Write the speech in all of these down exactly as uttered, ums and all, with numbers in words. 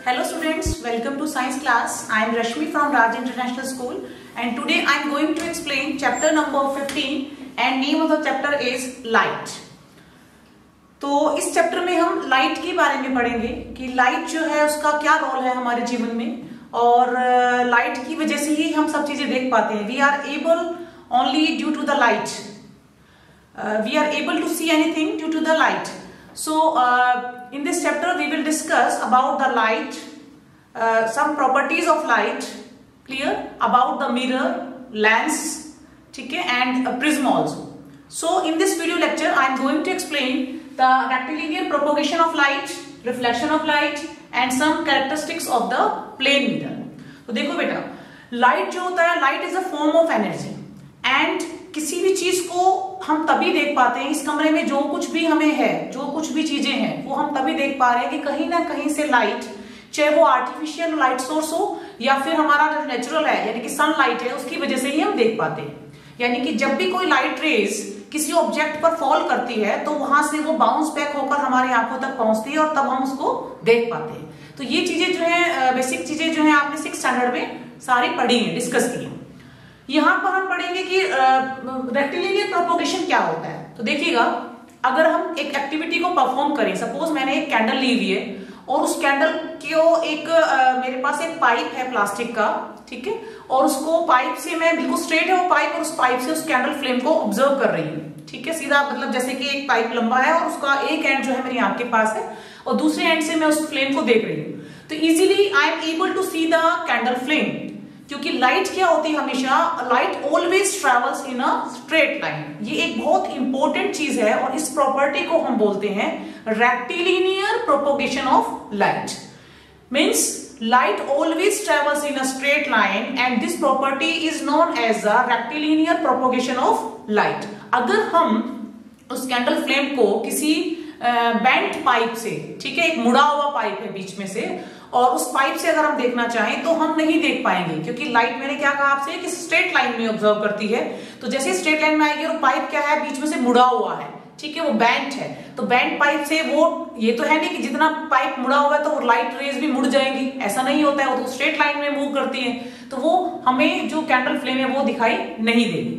Hello students, welcome to science class. I am Rashmi from Raj International School and today I am going to explain chapter number fifteen and name of the chapter is light. तो इस chapter में हम light के बारे में पढ़ेंगे कि light जो है उसका क्या रोल है हमारे जीवन में और लाइट की वजह से ही हम सब चीजें देख पाते हैं. We are able only due to the light. We are able to see anything due to the light. So uh, in this chapter we will discuss about the light, uh, some properties of light, clear, about the mirror, lens, okay, and a prism also. So in this video lecture I am going to explain the rectilinear propagation of light, reflection of light and some characteristics of the plane mirror. तो देखो बेटा, light जो होता है, light is a form of energy and किसी भी चीज को हम तभी देख पाते हैं, इस कमरे में जो कुछ भी हमें है, जो कुछ भी चीजें हैं वो हम तभी देख पा रहे हैं कि कहीं ना कहीं से लाइट, चाहे वो आर्टिफिशियल लाइट सोर्स हो या फिर हमारा जो नेचुरल है यानी कि सनलाइट है, उसकी वजह से ही हम देख पाते हैं. यानी कि जब भी कोई लाइट रेज किसी ऑब्जेक्ट पर फॉल करती है तो वहां से वो बाउंस बैक होकर हमारी आंखों तक पहुंचती है और तब हम उसको देख पाते हैं. तो ये चीजें जो है, बेसिक चीजें जो है आपने सिक्स स्टैंडर्ड में सारी पढ़ी है, डिस्कस की है. यहां पर हम पढ़ेंगे कि रेक्टिलिनियर प्रोपोगेशन क्या होता है. तो देखिएगा, अगर हम एक एक्टिविटी को परफॉर्म करें, सपोज मैंने एक कैंडल ली हुई है और उस कैंडल को एक आ, मेरे पास एक पाइप है प्लास्टिक का, ठीक है, और उसको पाइप से मैं बिल्कुल स्ट्रेट है वो पाइप और उस पाइप से उस कैंडल फ्लेम को ऑब्जर्व कर रही हूँ. ठीक है, सीधा मतलब जैसे कि एक पाइप लंबा है और उसका एक एंड जो है मेरी आंख के पास है और दूसरे एंड से मैं उस फ्लेम को देख रही हूँ. तो easily I am able to see the candle flame, क्योंकि लाइट क्या होती है, हमेशा light always travels in a straight line. ये एक बहुत इंपॉर्टेंट चीज है और इस प्रॉपर्टी को हम बोलते हैं rectilinear propagation of light. Means light always travels in a straight line and this property is known as a rectilinear propagation of light. अगर हम उस कैंडल फ्लेम को किसी बेंट पाइप से, ठीक है, एक मुड़ा हुआ पाइप है बीच में से, और उस पाइप से अगर हम देखना चाहें तो हम नहीं देख पाएंगे, क्योंकि लाइट मैंने क्या कहा आपसे कि स्ट्रेट लाइन में ऑब्जर्व करती है. तो जैसे स्ट्रेट लाइन में आएगी और पाइप क्या है, बीच में से मुड़ा हुआ है, ठीक है, वो बेंट है. तो बेंट पाइप से वो, ये तो है नहीं कि जितना पाइप मुड़ा हुआ है तो वो लाइट रेज भी मुड़ जाएंगी, ऐसा नहीं होता है. वो तो स्ट्रेट लाइन में मूव करती है, तो वो हमें जो कैंडल फ्लेम है वो दिखाई नहीं देगी.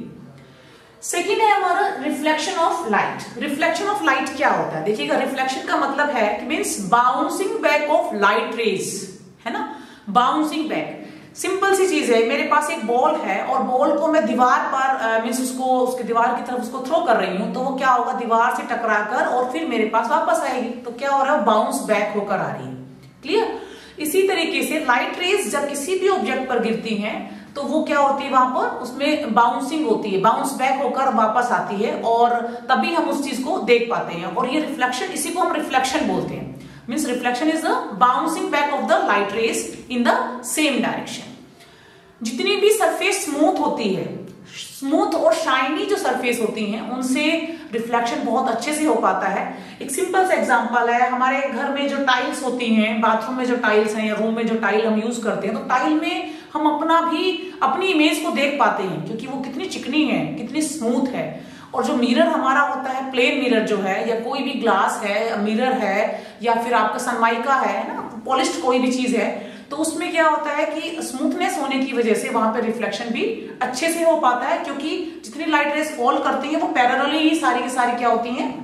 सेकेंड है हमारा reflection of light. Reflection of light क्या होता है, देखिएगा, रिफ्लेक्शन का मतलब है कि means bouncing back of light rays, है ना, बाउंसिंग बैक. सिंपल सी चीज है, मेरे पास एक बॉल है और बॉल को मैं दीवार पर मींस उसको उसके दीवार की तरफ उसको थ्रो कर रही हूं, तो वो क्या होगा, दीवार से टकराकर और फिर मेरे पास वापस आएगी. तो क्या हो रहा है, बाउंस बैक होकर आ रही है. क्लियर. इसी तरीके से लाइट रेज जब किसी भी ऑब्जेक्ट पर गिरती हैं तो वो क्या होती है, वहां पर उसमें बाउंसिंग होती है, बाउंस बैक होकर वापस आती है और तभी हम उस चीज को देख पाते हैं. और ये रिफ्लेक्शन, इसी को हम रिफ्लेक्शन बोलते हैं. Means reflection is the bouncing back of the light rays in the same direction. जितनी भी सरफेस स्मूथ होती है, स्मूथ और शाइनी जो सरफेस होती हैं, उनसे रिफ्लेक्शन बहुत अच्छे से हो पाता है. एक सिंपल सा एग्जांपल है, हमारे घर में जो टाइल्स होती हैं, बाथरूम में जो टाइल्स हैं या रूम में जो टाइल हम यूज करते हैं, तो टाइल में हम अपना भी अपनी इमेज को देख पाते हैं, क्योंकि वो कितनी चिकनी है, कितनी स्मूथ है. और जो मिरर हमारा होता है, प्लेन मिरर जो है, या कोई भी ग्लास है, मिरर है, या फिर आपका सनमाइका है ना, पॉलिश्ड कोई भी चीज है, तो उसमें क्या होता है कि स्मूथनेस होने की वजह से वहां पे रिफ्लेक्शन भी अच्छे से हो पाता है, क्योंकि जितनी लाइट रेज फॉल करती हैं वो पैरेलली ही सारी की सारी क्या होती हैं,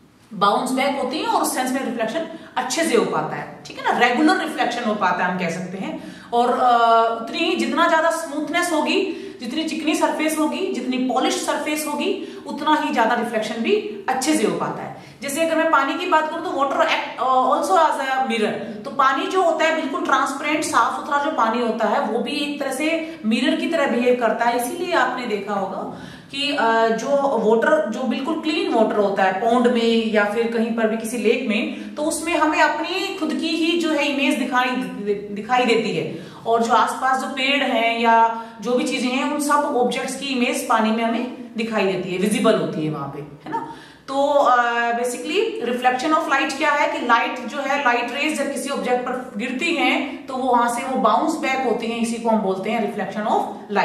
बाउंस बैक होती हैं और उस सेंस में रिफ्लेक्शन अच्छे से हो पाता है. ठीक है ना, रेगुलर रिफ्लेक्शन हो पाता है हम कह सकते हैं. और उतनी ही जितना ज्यादा स्मूथनेस होगी, जितनी चिकनी सरफेस होगी, जितनी पॉलिश सरफेस होगी, उतना ही ज्यादा रिफ्लेक्शन भी अच्छे से हो पाता है. जैसे अगर मैं पानी की बात करूं तो water act also as a mirror. तो पानी जो होता है बिल्कुल ट्रांसपेरेंट, साफ सुथरा जो पानी होता है, वो भी एक तरह से मिरर की तरह बिहेव करता है. इसीलिए आपने देखा होगा कि जो वाटर, जो बिल्कुल क्लीन वाटर होता है पौंड में या फिर कहीं पर भी किसी लेक में, तो उसमें हमें अपनी खुद की ही जो है इमेज दिखाई दिखाई देती है. और जो आसपास जो पेड़ हैं या जो भी चीजें हैं, उन सब ऑब्जेक्ट्स की इमेज पानी में हमें दिखाई देती है, विजिबल होती है वहां पे, है ना. तो बेसिकली रिफ्लेक्शन ऑफ लाइट क्या है कि लाइट जो है, लाइट रेज जब किसी ऑब्जेक्ट पर गिरती हैं तो वो वहां से वो बाउंस बैक होती हैं, इसी को हम बोलते हैं रिफ्लेक्शन ऑफ लाइट.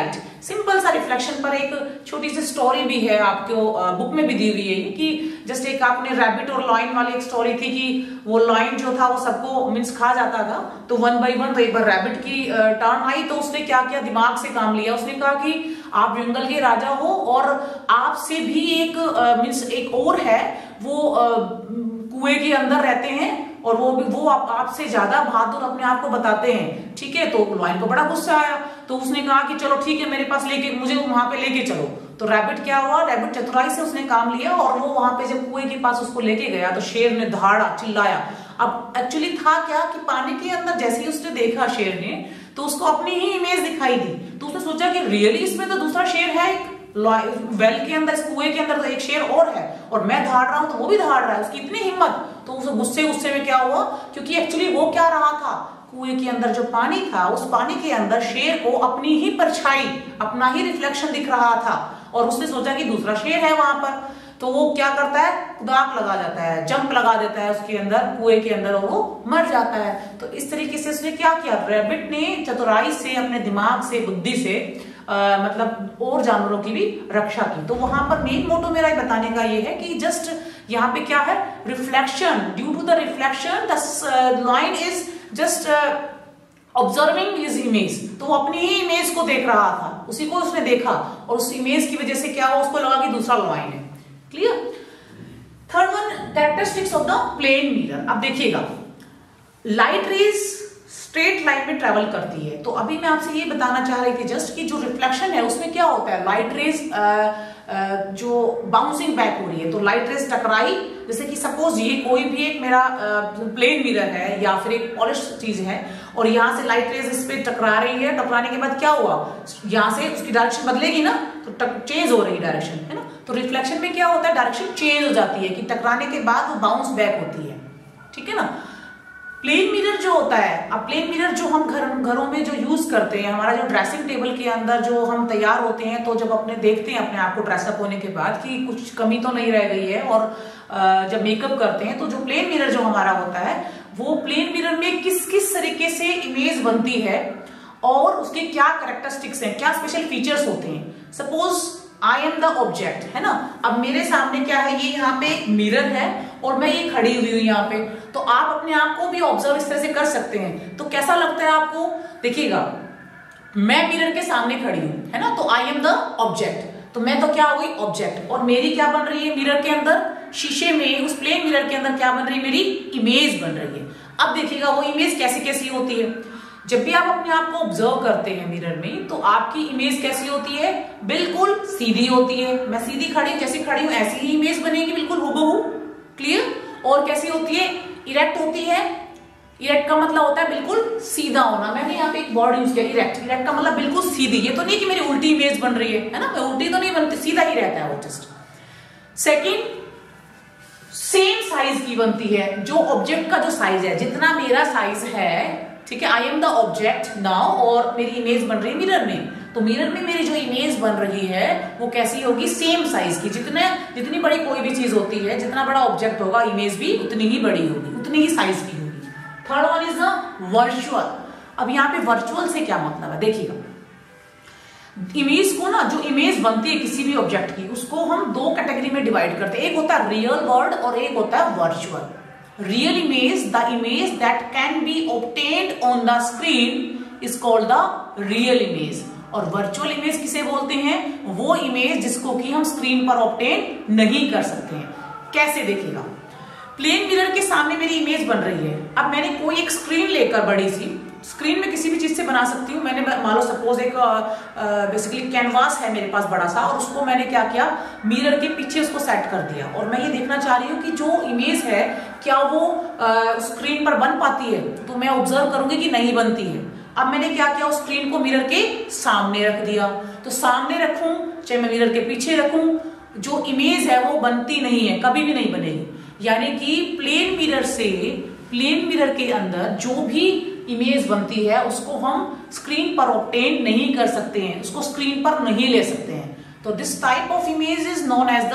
सिंपल सा रिफ्लेक्शन पर एक छोटी सी स्टोरी भी है, आपको बुक में भी दी हुई है कि जस्ट एक आपने रैबिट और लॉयन वाली एक स्टोरी थी कि वो लॉयन जो था वो सबको मींस खा जाता था, तो वन बाय वन तो एक बार रैबिट की टर्न आई तो उसने क्या किया, दिमाग से काम लिया। उसने कहा कि आप जंगल के राजा हो और आपसे भी एक मींस एक और है वो कुएं के अंदर रहते हैं और वो वो आप, आपसे ज्यादा बहादुर अपने आप को बताते हैं, ठीक है। तो लॉयन को बड़ा गुस्सा आया, तो उसने कहा कि चलो ठीक है मेरे पास लेके मुझे वहां पे लेके चलो। तो रैबिट क्या हुआ, रैबिट चतुराई से उसने काम लिया और वो वहां पे जब कुएं के पास उसको लेके गया तो शेर ने दहाड़ा, चिल्लाया। अब एक्चुअली था क्या कि पानी के अंदर जैसे ही उसने देखा शेर ने, तो उसको अपनी ही इमेज दिखाई दी, तो उसने सोचा कि रियली इसमें तो दूसरा शेर है, एक वेल के अंदर, इस कुएं के अंदर तो एक शेर और है और मैं दहाड़ रहा हूं तो वो भी दहाड़ रहा है, उसकी इतनी हिम्मत। तो उस गुस्से गुस्से में क्या हुआ, क्योंकि एक्चुअली वो क्या रहा था, कुएं के अंदर जो पानी था उस पानी के अंदर शेर को अपनी ही परछाई, अपना ही रिफ्लेक्शन दिख रहा था और उसने सोचा कि दूसरा शेर है वहां पर। तो वो क्या करता है, दाग लगा जाता है, जंप लगा देता है उसके अंदर, कुएं के अंदर, और वो मर जाता है। तो इस तरीके से उसने क्या किया, रैबिट ने चतुराई से, अपने दिमाग से, बुद्धि से आ, मतलब और जानवरों की भी रक्षा की। तो वहां पर मेन मोटो मेरा बताने का ये है कि जस्ट यहाँ पे क्या है, reflection, due to the reflection the lion is just observing his image. तो वो अपनी ही इमेज को देख रहा था, उसी को उसने देखा और उस इमेज की वजह से क्या हुआ, उसको लगा कि दूसरा लॉयन है। Clear. Third one, characteristics of the plane mirror. अब देखिएगा, लाइट रेज स्ट्रेट लाइन में ट्रेवल करती है। तो अभी मैं आपसे ये बताना चाह रही थी जस्ट कि जो रिफ्लेक्शन है उसमें क्या होता है, लाइट रेज जो बाउंसिंग बैक हो रही है, तो लाइट रेज टकराई, जैसे कि सपोज ये कोई भी एक मेरा प्लेन मिरर है या फिर एक पॉलिश चीज है और यहाँ से लाइट रेज इस पे टकरा रही है, टकराने के बाद क्या हुआ, यहाँ से उसकी डायरेक्शन बदलेगी ना, तो चेंज हो रही है डायरेक्शन, है ना। तो रिफ्लेक्शन में क्या होता है, डायरेक्शन चेंज हो जाती है कि टकराने के बाद वो बाउंस बैक होती है, ठीक है ना। प्लेन मिरर जो होता है, अब प्लेन मिरर जो हम घर घरों में जो यूज करते हैं, हमारा जो ड्रेसिंग टेबल के अंदर जो हम तैयार होते हैं, तो जब अपने देखते हैं अपने आप को ड्रेसअप होने के बाद कि कुछ कमी तो नहीं रह गई है, और जब मेकअप करते हैं तो जो प्लेन मिरर जो हमारा होता है, वो प्लेन मिरर में किस किस तरीके से इमेज बनती है और उसके क्या कैरेक्टरिस्टिक्स हैं, क्या स्पेशल फीचर्स होते हैं। Suppose I am the object, है ना। अब मेरे सामने क्या है, ये यहाँ पे एक मिरर है और मैं ये खड़ी हुई हूँ यहाँ पे, तो आप अपने आप को भी ऑब्जर्व इस तरह से कर सकते हैं। तो कैसा लगता है आपको, देखिएगा, मैं मिरर के सामने खड़ी हूँ, है ना, तो आई एम द ऑब्जेक्ट, तो मैं तो क्या हो गई, ऑब्जेक्ट, और मेरी क्या बन रही है मिरर के अंदर, शीशे में, उस प्लेन मिरर के अंदर क्या बन रही है, मेरी इमेज बन रही है। अब देखिएगा वो इमेज कैसी कैसी होती है। जब भी आप अपने आप को ऑब्जर्व करते हैं मिरर में, तो आपकी इमेज कैसी होती है, बिल्कुल सीधी होती है। मैं सीधी खड़ी हूं, जैसी खड़ी हूं ऐसी ही इमेज बनेगी, बिल्कुल हूबहू। क्लियर। और कैसी होती है, इरेक्ट होती है। इरेक्ट का मतलब होता है बिल्कुल सीधा होना। मैंने यहाँ पे एक वर्ड यूज किया, इरेक्ट। इरेक्ट का मतलब बिल्कुल सीधी। ये तो नहीं कि मेरी उल्टी इमेज बन रही है, है ना, मैं उल्टी तो नहीं बनती, सीधा ही रहता है वो जस्ट। सेकेंड, सेम साइज की बनती है। जो ऑब्जेक्ट का जो साइज है, जितना मेरा साइज है, ठीक है, I am the object now, और मेरी इमेज बन रही है मिरर में, तो मिरर में मेरी जो इमेज बन रही है वो कैसी होगी, सेम साइज की। जितने जितनी बड़ी कोई भी चीज होती है, जितना बड़ा ऑब्जेक्ट होगा, इमेज भी उतनी ही बड़ी होगी, उतनी ही साइज की होगी। Third one is the virtual. अब यहाँ पे वर्चुअल से क्या मतलब है, देखिएगा, इमेज को ना, जो इमेज बनती है किसी भी ऑब्जेक्ट की, उसको हम दो कैटेगरी में डिवाइड करते हैं। एक होता है रियल वर्ल्ड और एक होता है virtual. Real image, the image that can be obtained on the screen is called the real image। और virtual image किसे बोलते हैं, वो इमेज जिसको कि हम स्क्रीन पर ऑब्टेन नहीं कर सकते हैं। कैसे, देखिएगा, प्लेन मिरर के सामने मेरी इमेज बन रही है। अब मैंने कोई एक स्क्रीन लेकर, बड़ी सी स्क्रीन में किसी भी चीज से बना सकती हूँ। मैंने मान लो सपोज एक बेसिकली कैनवास है मेरे पास बड़ा सा, और उसको मैंने क्या किया, मिरर के पीछे उसको सेट कर दिया, और मैं ये देखना चाह रही हूँ कि जो इमेज है क्या वो स्क्रीन पर बन पाती है। तो मैं ऑब्जर्व करूंगी कि नहीं बनती है। अब मैंने क्या किया, उस स्क्रीन को मिरर के सामने रख दिया। तो सामने रखूं चाहे मैं मिरर के पीछे रखूं, जो इमेज है वो बनती नहीं है, कभी भी नहीं बनेगी। यानी कि प्लेन मिरर से, प्लेन मिरर के अंदर जो भी इमेज बनती है उसको हम स्क्रीन पर ऑब्टेन नहीं कर सकते हैं, उसको स्क्रीन पर नहीं ले सकते हैं। तो this type of image is known as the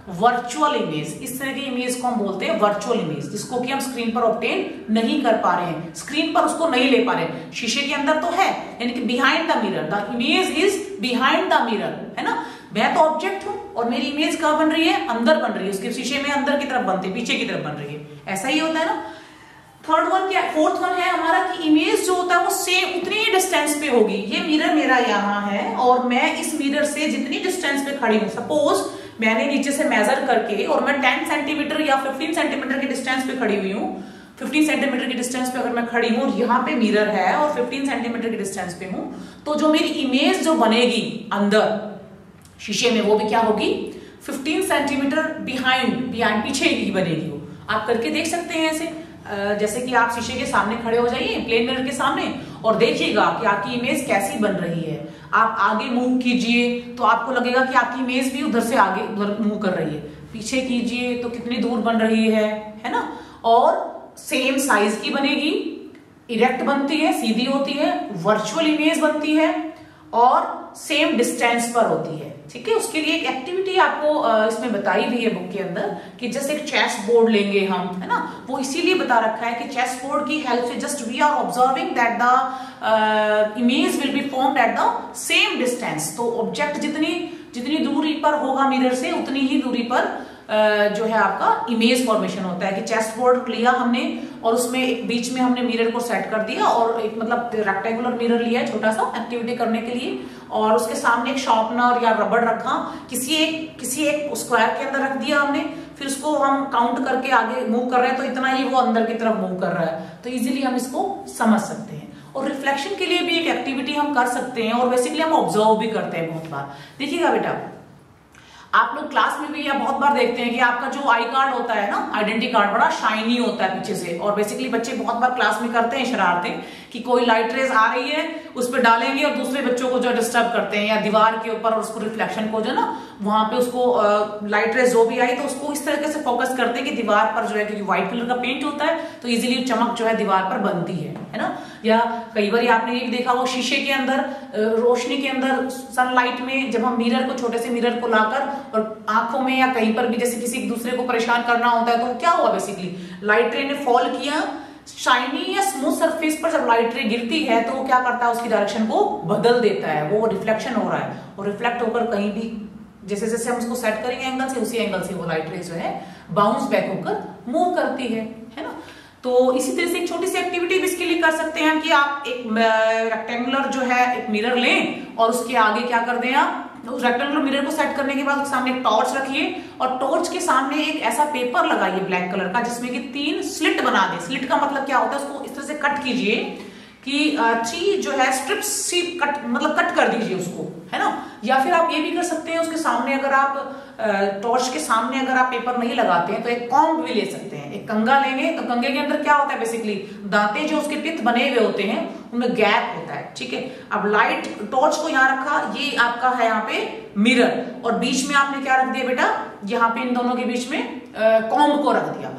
virtual image, इस तरह की इमेज को हम बोलते हैं वर्चुअल इमेज, जिसको कि हम स्क्रीन पर ऑब्टेन नहीं कर पा रहे हैं, स्क्रीन पर उसको नहीं ले पा रहे हैं, शीशे के अंदर तो है, यानी कि behind the mirror, the image is behind the mirror, है ना। मैं तो ऑब्जेक्ट हूं और मेरी इमेज कहां बन रही है, अंदर बन रही है, उसके शीशे में अंदर की तरफ बनती है, पीछे की तरफ बन रही है, ऐसा ही होता है ना। थर्ड वन क्या, फोर्थ वन है हमारा कि इमेज जो होता है वो सेम उतनी ही डिस्टेंस पे होगी। ये मिरर मेरा यहाँ है और मैं इस मिरर से जितनी डिस्टेंस पे खड़ी हूँ, सपोज मैंने नीचे से मेजर करके और मैं टेन सेंटीमीटर या फिफ्टीन सेंटीमीटर की डिस्टेंस पे खड़ी हुई हूँ, फिफ्टीन सेंटीमीटर की डिस्टेंस पे अगर मैं खड़ी हूँ, यहाँ पे मिरर है और फिफ्टीन सेंटीमीटर की डिस्टेंस पे हूँ, तो जो मेरी इमेज जो बनेगी अंदर शीशे में वो भी क्या होगी, फिफ्टीन सेंटीमीटर बिहाइंड बिहाइंड पीछे की बनेगी। वो आप करके देख सकते हैं ऐसे, जैसे कि आप शीशे के सामने खड़े हो जाइए, प्लेन मिरर के सामने, और देखिएगा कि आपकी इमेज कैसी बन रही है। आप आगे मूव कीजिए तो आपको लगेगा कि आपकी इमेज भी उधर से आगे उधर मूव कर रही है, पीछे कीजिए तो कितनी दूर बन रही है, है ना। और सेम साइज की बनेगी, इरेक्ट बनती है, सीधी होती है, वर्चुअल इमेज बनती है और सेम डिस्टेंस पर होती है, ठीक है। उसके लिए एक एक्टिविटी आपको इसमें बताई हुई है बुक के अंदर कि जैसे एक चेस बोर्ड लेंगे हम, है ना, वो इसीलिए बता रखा है कि चेस बोर्ड की हेल्प से just we are observing that the image will be formed at the same distance. तो ऑब्जेक्ट जितनी जितनी दूरी पर होगा मिरर से, उतनी ही दूरी पर Uh, जो है आपका इमेज फॉर्मेशन होता है। कि चेस बोर्ड लिया हमने और उसमें एक बीच में हमने मिरर को सेट कर दिया और एक मतलब रेक्टेंगुलर मिरर लिया है छोटा सा एक्टिविटी करने के लिए, और उसके सामने एक शार्पनर या रबड़ रखा, किसी एक किसी एक स्क्वायर के अंदर रख दिया हमने, फिर उसको हम काउंट करके आगे मूव कर रहे हैं तो इतना ही वो अंदर की तरफ मूव कर रहा है, तो इजीली हम इसको समझ सकते हैं। और रिफ्लेक्शन के लिए भी एक एक्टिविटी हम कर सकते हैं और बेसिकली हम ऑब्जर्व भी करते हैं बहुत बार। देखिएगा बेटा, आप लोग क्लास में भी या बहुत बार देखते हैं कि आपका जो आई कार्ड होता है ना, आइडेंटिटी कार्ड, बड़ा शाइनी होता है पीछे से, और बेसिकली बच्चे बहुत बार क्लास में करते हैं शरारतें कि कोई लाइट रेज आ रही है उस पर डालेंगे और दूसरे बच्चों को जो डिस्टर्ब करते हैं, या दीवार के ऊपर और उसको रिफ्लेक्शन को जो ना वहां पे उसको लाइट रेज जो भी आई तो उसको इस तरीके से फोकस करते हैं कि दीवार पर जो है, क्योंकि व्हाइट कलर का पेंट होता है तो इजिली चमक जो है दीवार पर बनती है, है ना। या कई बार आपने ये देखा वो शीशे के अंदर रोशनी के अंदर सनलाइट में जब हम मिरर को, छोटे से मिरर को लाकर और आंखों में या कहीं पर भी जैसे किसी दूसरे को परेशान करना होता है तो क्या हुआ, बेसिकली लाइट रे ने फॉल किया, शाइनी या स्मूथ सरफेस पर जब लाइट रे गिरती है तो वो क्या करता है, उसकी डायरेक्शन को बदल देता है, वो रिफ्लेक्शन हो रहा है और रिफ्लेक्ट होकर कहीं भी जैसे जैसे हम उसको सेट करेंगे एंगल से, उसी एंगल से वो लाइट रे जो है बाउंस बैक होकर मूव करती है, है ना। तो इसी तरह से एक छोटी सी एक्टिविटी भी इसके लिए कर सकते हैं कि आप एक रेक्टेंगुलर जो है एक मिरर लें और उसके आगे क्या कर दें, आप उस रेक्टेंगुलर मिरर को सेट करने के बाद उसके सामने एक टॉर्च रखिए और टॉर्च के सामने एक ऐसा पेपर लगाइए ब्लैक कलर का जिसमें कि तीन स्लिट बना दें। स्लिट का मतलब क्या होता है, उसको इस तरह से कट कीजिए कि थ्री जो है स्ट्रिप्स सी कट मतलब कट कर दीजिए उसको, है ना। या फिर आप ये भी कर सकते हैं, उसके सामने अगर आप टॉर्च के सामने अगर आप पेपर नहीं लगाते हैं तो एक कॉम्ब भी ले सकते हैं। एक कंगा लेंगे तो कंगे के अंदर क्या होता है, बेसिकली दांते जो उसके टिथ बने हुए होते हैं उनमें गैप होता है, ठीक है। अब लाइट टॉर्च को यहाँ रखा, ये आपका है यहाँ पे मिरर, और बीच में आपने क्या रख दिया बेटा, यहाँ पे इन दोनों के बीच में कॉम्ब को रख दिया।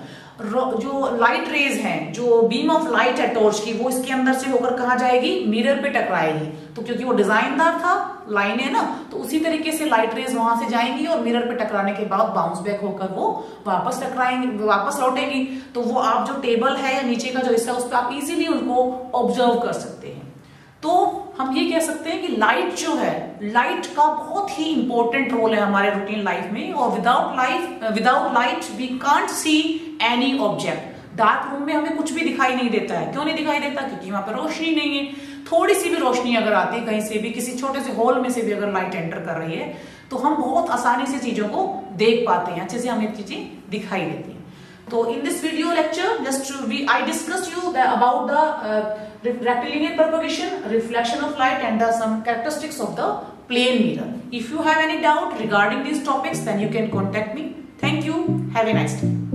जो लाइट रेज हैं, जो बीम ऑफ लाइट है टॉर्च की, वो इसके अंदर से होकर कहाँ जाएगी, मिरर पे टकराएगी। तो क्योंकि वो डिजाइनदार था, लाइन है ना, तो उसी तरीके से लाइट रेज वहां से जाएंगी और मिरर पे टकराने के बाद बाउंस बैक होकर वो वापस टकराएंगे, वापस लौटेंगी। तो वो आप जो टेबल है या नीचे का जो हिस्सा उस पर आप इजीली उनको ऑब्जर्व कर सकते हैं। तो हम ये कह सकते हैं कि लाइट जो है, लाइट का बहुत ही इंपॉर्टेंट रोल है हमारे रूटीन लाइफ में, और without life without light we can't see any object. Dark room में हमें कुछ भी दिखाई नहीं देता है। क्यों नहीं दिखाई देता, क्योंकि वहां पर रोशनी नहीं है। थोड़ी सी भी रोशनी अगर आती है कहीं से भी, किसी छोटे से हॉल में से भी अगर लाइट एंटर कर रही है तो हम बहुत आसानी से चीजों को देख पाते हैं, अच्छे से हमें चीजें दिखाई देती हैं। तो in this video lecture, just to be, I discussed you the, about the uh, rectilinear propagation, reflection of light, and the some characteristics of the plane mirror. If you have any doubt regarding these topics, then you can contact me. Thank you. Have a nice day.